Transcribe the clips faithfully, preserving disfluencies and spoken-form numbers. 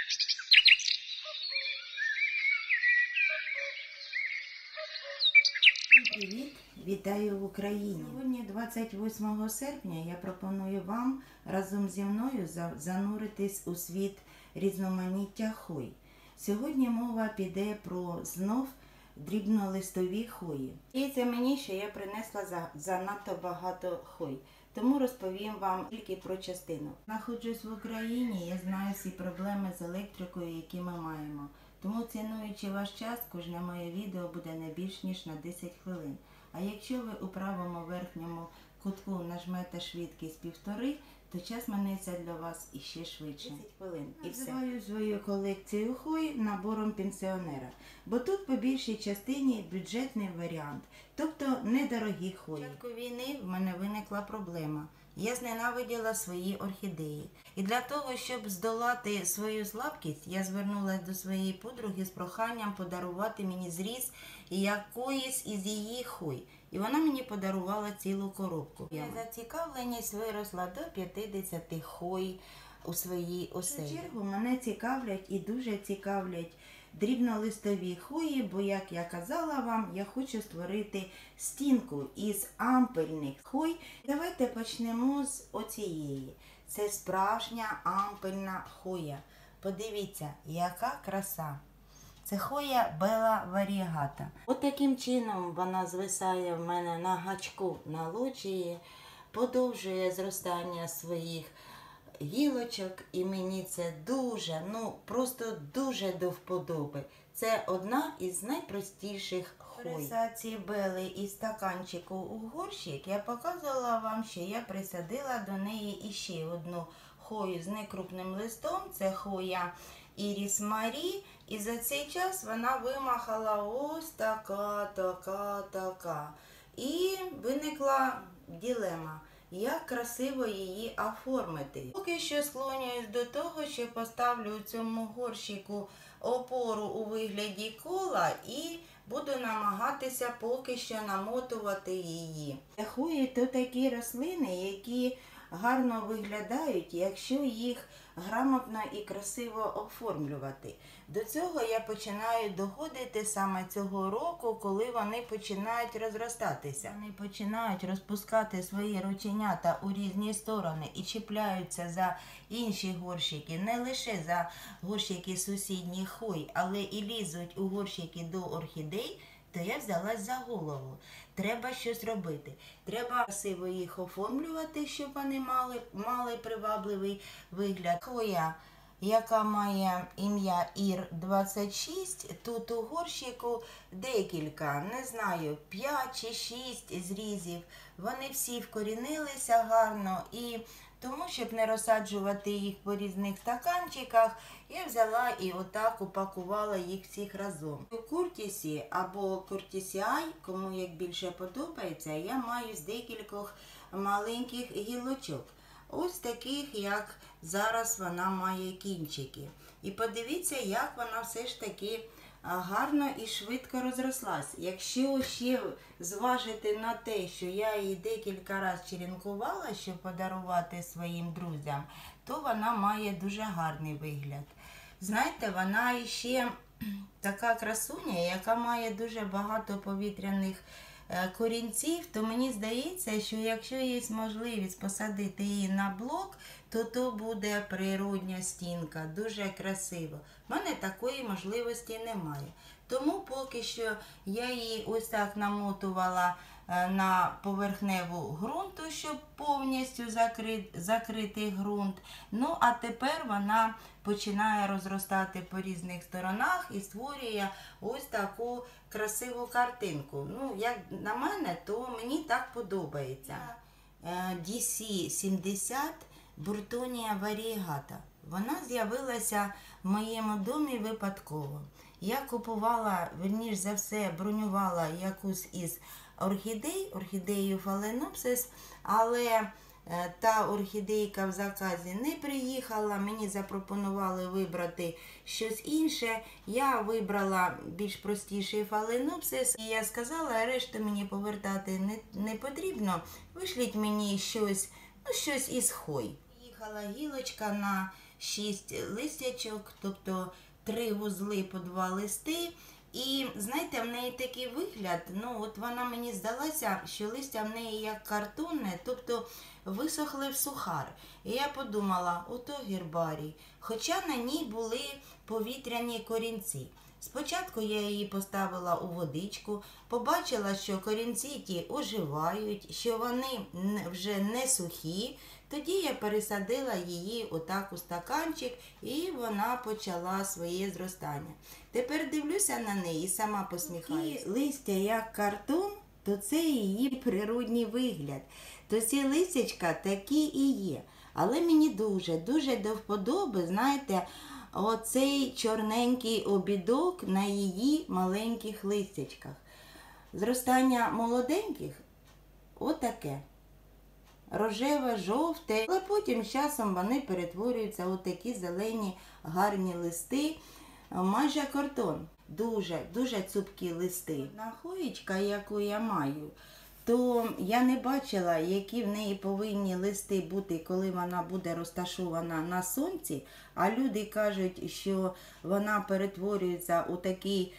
Привіт! Вітаю в Україні! Сьогодні, двадцять восьмого серпня, я пропоную вам разом зі мною зануритись у світ різноманіття хвой. Сьогодні мова піде про знов дрібнолистові хвої. І це мені, що я принесла занадто багато хвой. Тому розповім вам тільки про частину. Знаходжусь в Україні, я знаю всі проблеми з електрикою, які ми маємо. Тому, цінуючи ваш час, кожне моє відео буде не більш ніж на десять хвилин. А якщо ви у правому верхньому кутку нажмете швидкість півтори, то час минеться для вас іще швидше. десять хвилин і все. Називаю свою колекцію хвой набором пенсіонера. Бо тут по більшій частині бюджетний варіант, тобто недорогі хвої. На початку війни в мене виникла проблема. Я зненавиділа свої орхідеї. І для того, щоб здолати свою слабкість, я звернулася до своєї подруги з проханням подарувати мені зріз якоїсь із її хвой. І вона мені подарувала цілу коробку. Я зацікавленість виросла до п'ятдесят хвой у своїй оселі. В чергу мене цікавлять і дуже цікавлять дрібнолистові хвої, бо, як я казала вам, я хочу створити стінку із ампельних хвой. Давайте почнемо з оцієї. Це справжня ампельна хвоя. Подивіться, яка краса. Це хвоя Белла Варієгата. От таким чином вона звисає в мене на гачку на лоджії, подовжує зростання своїх гілочок, і мені це дуже, ну просто дуже до вподоби. Це одна із найпростіших хвой. Присадці Белли із стаканчику у горщик я показувала вам, що я присадила до неї іще одну хвою з некрупним листом. Це хвоя Іріс Марі. І за цей час вона вимахала ось така, така, така. І виникла дилема. Як красиво її оформити. Поки що склонююсь до того, що поставлю у цьому горщику опору у вигляді кола і буду намагатися поки що намотувати її. Хвої – то такі рослини, які гарно виглядають, якщо їх грамотно і красиво оформлювати. До цього я починаю доходити саме цього року, коли вони починають розростатися. Вони починають розпускати свої рученята у різні сторони і чіпляються за інші горщики, не лише за горщики сусідніх хвой, але і лізуть у горщики до орхідей. То я взялась за голову. Треба щось робити. Треба красиво їх оформлювати, щоб вони мали, мали привабливий вигляд. Хвоя, яка має ім'я Ір двадцять шість, тут у горщику декілька, не знаю, п'ять чи шість зрізів. Вони всі вкорінилися гарно, і тому, щоб не розсаджувати їх по різних стаканчиках, я взяла і отак упакувала їх всіх разом. У Куртісі або Куртісіай, кому як більше подобається, я маю з декількох маленьких гілочок. Ось таких, як зараз вона має кінчики. І подивіться, як вона все ж таки гарно і швидко розрослась. Якщо ще зважити на те, що я її декілька разів черенкувала, щоб подарувати своїм друзям, то вона має дуже гарний вигляд. Знаєте, вона ще така красуня, яка має дуже багато повітряних корінців, то мені здається, що якщо є можливість посадити її на блок, то то буде природня стінка, дуже красиво. У мене такої можливості немає. Тому поки що я її ось так намотувала на поверхневу ґрунту, щоб повністю закрити, закрити ґрунт. Ну, а тепер вона починає розростати по різних сторонах і створює ось таку красиву картинку. Ну, як на мене, то мені так подобається. ді сі сімдесят Буртонія Варієгата. Вона з'явилася в моєму домі випадково. Я купувала, вірніш за все, бронювала якусь із орхідей, орхідею Фаленопсис, але та орхідейка в заказі не приїхала, мені запропонували вибрати щось інше. Я вибрала більш простіший Фаленопсис, і я сказала, решту мені повертати не, не потрібно, вишліть мені щось, ну, щось із хвой. Їхала гілочка на шість листячок, тобто три вузли по два листи. І, знаєте, в неї такий вигляд, ну от вона мені здалася, що листя в неї як картонне, тобто висохли в сухар. І я подумала, ото гербарій, хоча на ній були повітряні корінці. Спочатку я її поставила у водичку, побачила, що корінці ті оживають, що вони вже не сухі. Тоді я пересадила її отак у стаканчик, і вона почала своє зростання. Тепер дивлюся на неї і сама посміхаюся. І листя як картон, то це її природній вигляд. То ці листячка такі і є. Але мені дуже-дуже до вподоби, знаєте, оцей чорненький обідок на її маленьких листячках. Зростання молоденьких отаке. Рожеве, жовте, але потім з часом вони перетворюються у такі зелені гарні листи, майже картон. Дуже, дуже цупкі листи. На хоєчка, яку я маю, то я не бачила, які в неї повинні листи бути, коли вона буде розташована на сонці, а люди кажуть, що вона перетворюється у такий,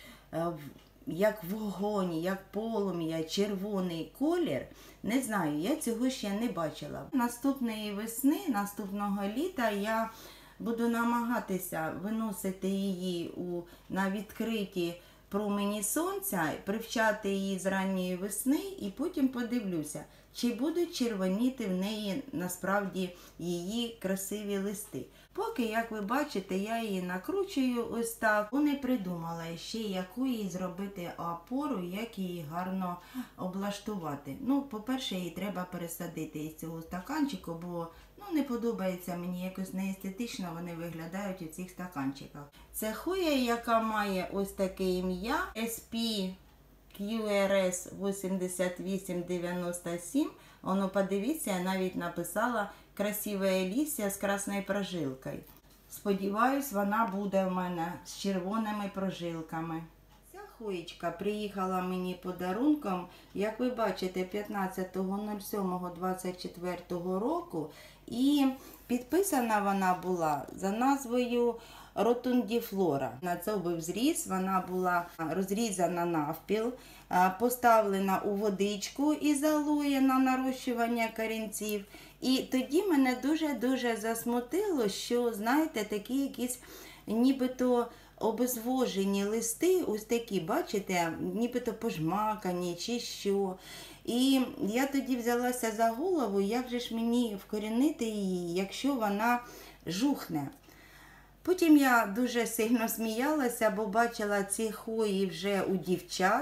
як вогонь, як полум'я, червоний колір. Не знаю, я цього ще не бачила. Наступної весни, наступного літа я буду намагатися виносити її у, на відкриті промені сонця, привчати її з ранньої весни і потім подивлюся, чи будуть червоніти в неї насправді її красиві листи. Поки, як ви бачите, я її накручую ось так. Не придумала ще, яку їй зробити опору, як її гарно облаштувати. Ну, по-перше, її треба пересадити із цього стаканчику, бо ну, не подобається мені, якось неестетично вони виглядають у цих стаканчиках. Це хоя, яка має ось таке ім'я ес пі кью ар ес вісімдесят вісім дев'яносто сім. Воно, подивіться, я навіть написала «Красиве листя з красною прожилкою». Сподіваюсь, вона буде в мене з червоними прожилками. Ця хоєчка приїхала мені подарунком, як ви бачите, п'ятнадцятого сьомого двадцять четвертого року. І підписана вона була за назвою ротундіфлора. На цьому зріз вона була розрізана навпіл, поставлена у водичку із алоє на нарощування корінців. І тоді мене дуже-дуже засмутило, що, знаєте, такі якісь нібито обезвожені листи, ось такі, бачите, нібито пожмакані чи що. І я тоді взялася за голову, як же ж мені вкорінити її, якщо вона жухне. Потім я дуже сильно сміялася, бо бачила ці хої вже у дівчат.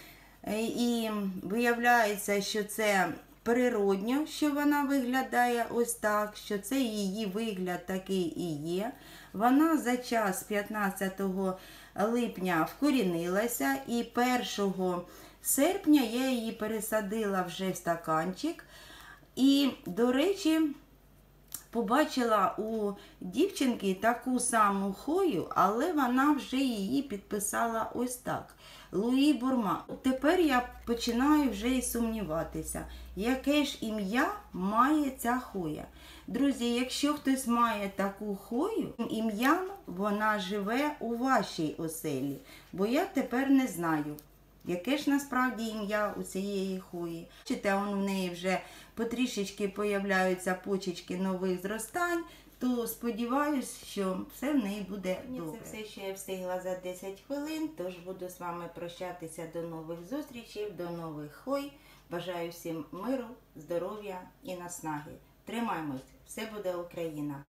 І виявляється, що це природньо, що вона виглядає ось так, що це її вигляд такий і є. Вона за час п'ятнадцятого липня вкорінилася, і першого серпня я її пересадила вже в стаканчик. І, до речі, побачила у дівчинки таку саму хою, але вона вже її підписала ось так. Луї Бурма. Тепер я починаю вже і сумніватися, яке ж ім'я має ця хоя. Друзі, якщо хтось має таку хою, ім'ям вона живе у вашій оселі, бо я тепер не знаю, яке ж насправді ім'я у цієї хої. Бачите, он в неї вже потрішечки появляються почечки нових зростань, то сподіваюся, що все в неї буде добре. Це все, що я встигла за десять хвилин, тож буду з вами прощатися до нових зустрічей, до нових хой. Бажаю всім миру, здоров'я і наснаги. Тримаймось, все буде Україна!